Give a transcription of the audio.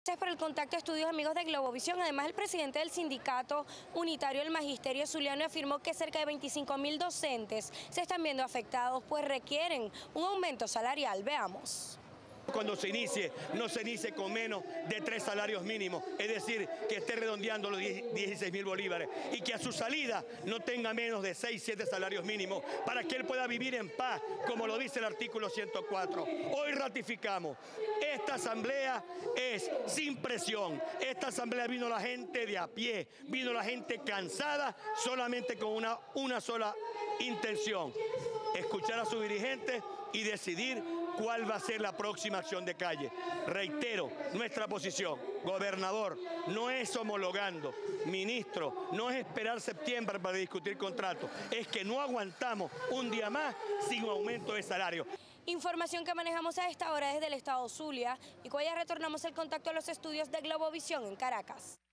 Gracias por el contacto, estudios amigos de Globovisión. Además, el presidente del Sindicato Unitario del Magisterio Zuliano afirmó que cerca de 25.000 docentes se están viendo afectados, pues requieren un aumento salarial. Veamos. Cuando se inicie, no se inicie con menos de 3 salarios mínimos, es decir, que esté redondeando los 16.000 bolívares y que a su salida no tenga menos de 6, 7 salarios mínimos para que él pueda vivir en paz, como lo dice el artículo 104. Hoy ratificamos, esta asamblea es sin presión, esta asamblea vino la gente de a pie, vino la gente cansada solamente con una sola intención: escuchar a sus dirigentes y decidir cuál va a ser la próxima acción de calle. Reitero nuestra posición: gobernador, no es homologando; ministro, no es esperar septiembre para discutir contratos, es que no aguantamos un día más sin un aumento de salario. Información que manejamos a esta hora desde el estado Zulia, y con ella retornamos el contacto a los estudios de Globovisión en Caracas.